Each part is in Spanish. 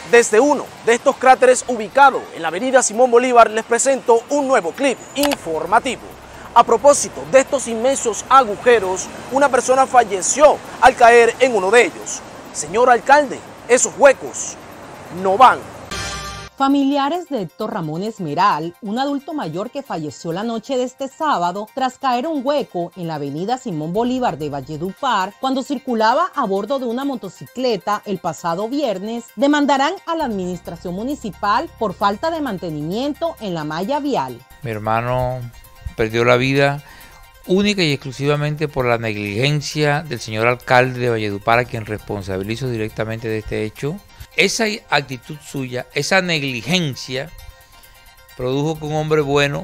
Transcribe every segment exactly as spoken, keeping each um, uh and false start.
Desde uno de estos cráteres ubicado en la avenida Simón Bolívar les presento un nuevo clip informativo. A propósito de estos inmensos agujeros, una persona falleció al caer en uno de ellos. Señor alcalde, esos huecos no van. Familiares de Héctor Ramón Esmeral, un adulto mayor que falleció la noche de este sábado tras caer un hueco en la avenida Simón Bolívar de Valledupar cuando circulaba a bordo de una motocicleta el pasado viernes, demandarán a la administración municipal por falta de mantenimiento en la malla vial. Mi hermano perdió la vida única y exclusivamente por la negligencia del señor alcalde de Valledupar, a quien responsabilizo directamente de este hecho. Esa actitud suya, esa negligencia, produjo que un hombre bueno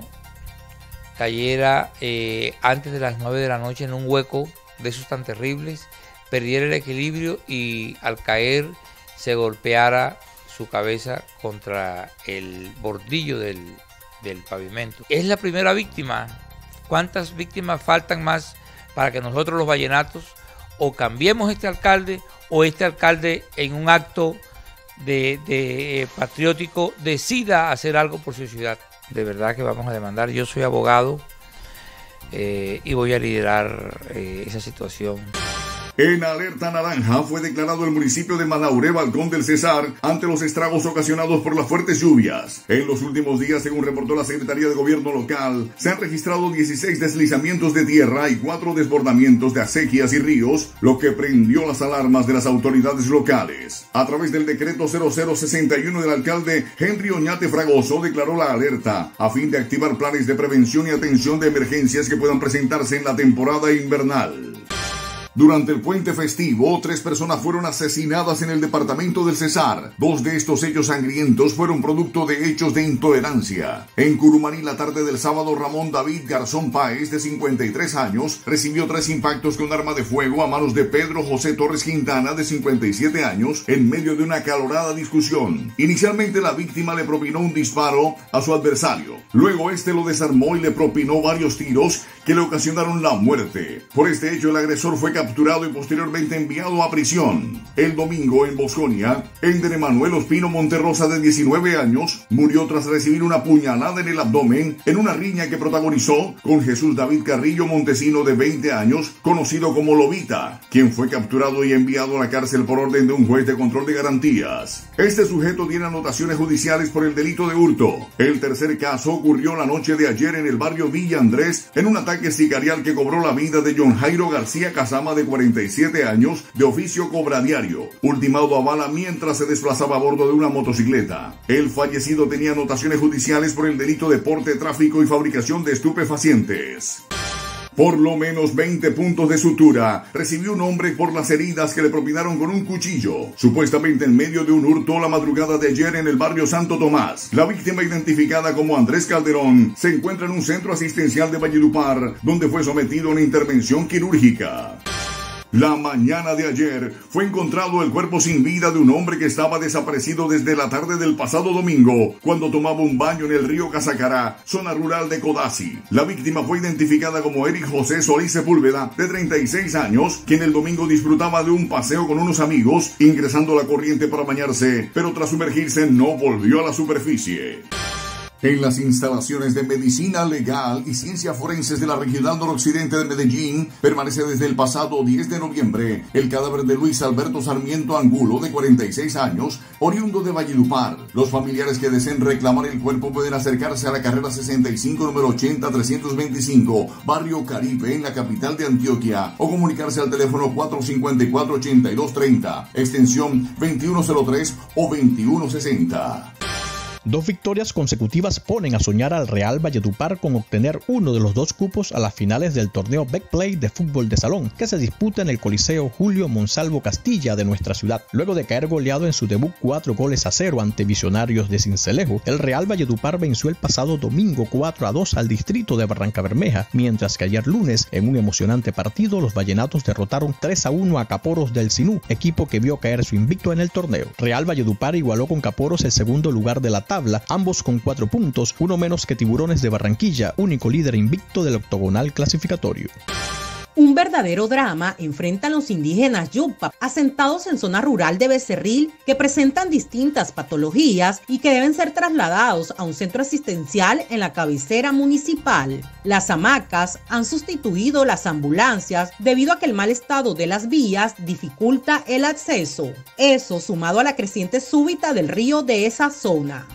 cayera eh, antes de las nueve de la noche en un hueco de esos tan terribles, perdiera el equilibrio y al caer se golpeara su cabeza contra el bordillo del, del pavimento. Es la primera víctima. ¿Cuántas víctimas faltan más para que nosotros los vallenatos o cambiemos este alcalde o este alcalde en un acto De, de eh, patriótico decida hacer algo por su ciudad? De verdad que vamos a demandar. Yo soy abogado eh, y voy a liderar eh, esa situación. En alerta naranja fue declarado el municipio de Manauré, Balcón del Cesar, ante los estragos ocasionados por las fuertes lluvias. En los últimos días, según reportó la Secretaría de Gobierno Local, se han registrado dieciséis deslizamientos de tierra y cuatro desbordamientos de acequias y ríos, lo que prendió las alarmas de las autoridades locales. A través del decreto cero cero sesenta y uno del alcalde Henry Oñate Fragoso declaró la alerta a fin de activar planes de prevención y atención de emergencias que puedan presentarse en la temporada invernal. Durante el puente festivo, tres personas fueron asesinadas en el departamento del Cesar. Dos de estos hechos sangrientos fueron producto de hechos de intolerancia. En Curumaní, la tarde del sábado, Ramón David Garzón Páez, de cincuenta y tres años, recibió tres impactos con arma de fuego a manos de Pedro José Torres Quintana, de cincuenta y siete años, en medio de una acalorada discusión. Inicialmente, la víctima le propinó un disparo a su adversario. Luego, este lo desarmó y le propinó varios tiros que le ocasionaron la muerte. Por este hecho, el agresor fue capturado capturado y posteriormente enviado a prisión. El domingo en Bosconia, Ender Emanuel Ospino Monterrosa, de diecinueve años, murió tras recibir una puñalada en el abdomen en una riña que protagonizó con Jesús David Carrillo Montesino, de veinte años, conocido como Lobita, quien fue capturado y enviado a la cárcel por orden de un juez de control de garantías. Este sujeto tiene anotaciones judiciales por el delito de hurto. El tercer caso ocurrió la noche de ayer en el barrio Villa Andrés, en un ataque sicarial que cobró la vida de John Jairo García Casama, de cuarenta y siete años, de oficio cobradiario, ultimado a bala mientras se desplazaba a bordo de una motocicleta. El fallecido tenía anotaciones judiciales por el delito de porte, tráfico y fabricación de estupefacientes. Por lo menos veinte puntos de sutura recibió un hombre por las heridas que le propinaron con un cuchillo, supuestamente en medio de un hurto la madrugada de ayer en el barrio Santo Tomás. La víctima, identificada como Andrés Calderón, se encuentra en un centro asistencial de Valledupar, donde fue sometido a una intervención quirúrgica. La mañana de ayer fue encontrado el cuerpo sin vida de un hombre que estaba desaparecido desde la tarde del pasado domingo, cuando tomaba un baño en el río Casacará, zona rural de Codazzi. La víctima fue identificada como Eric José Solís Sepúlveda, de treinta y seis años, quien el domingo disfrutaba de un paseo con unos amigos, ingresando a la corriente para bañarse, pero tras sumergirse no volvió a la superficie. En las instalaciones de Medicina Legal y Ciencias Forenses de la Regional Noroccidente de Medellín, permanece desde el pasado diez de noviembre el cadáver de Luis Alberto Sarmiento Angulo, de cuarenta y seis años, oriundo de Valledupar. Los familiares que deseen reclamar el cuerpo pueden acercarse a la carrera sesenta y cinco, número ochenta trescientos veinticinco, Barrio Caribe, en la capital de Antioquia, o comunicarse al teléfono cuatro cinco cuatro, ocho dos tres cero, extensión veintiuno cero tres o veintiuno sesenta. Dos victorias consecutivas ponen a soñar al Real Valledupar con obtener uno de los dos cupos a las finales del torneo Betplay de fútbol de salón, que se disputa en el Coliseo Julio Monsalvo Castilla de nuestra ciudad. Luego de caer goleado en su debut cuatro goles a cero ante Visionarios de Sincelejo, el Real Valledupar venció el pasado domingo cuatro a dos al distrito de Barrancabermeja, mientras que ayer lunes, en un emocionante partido, los vallenatos derrotaron tres a uno a Caporos del Sinú, equipo que vio caer su invicto en el torneo. Real Valledupar igualó con Caporos el segundo lugar de la tabla, ambos con cuatro puntos, uno menos que Tiburones de Barranquilla, único líder invicto del octogonal clasificatorio. Un verdadero drama enfrentan los indígenas Yupa, asentados en zona rural de Becerril, que presentan distintas patologías y que deben ser trasladados a un centro asistencial en la cabecera municipal. Las hamacas han sustituido las ambulancias debido a que el mal estado de las vías dificulta el acceso. Eso sumado a la creciente súbita del río de esa zona.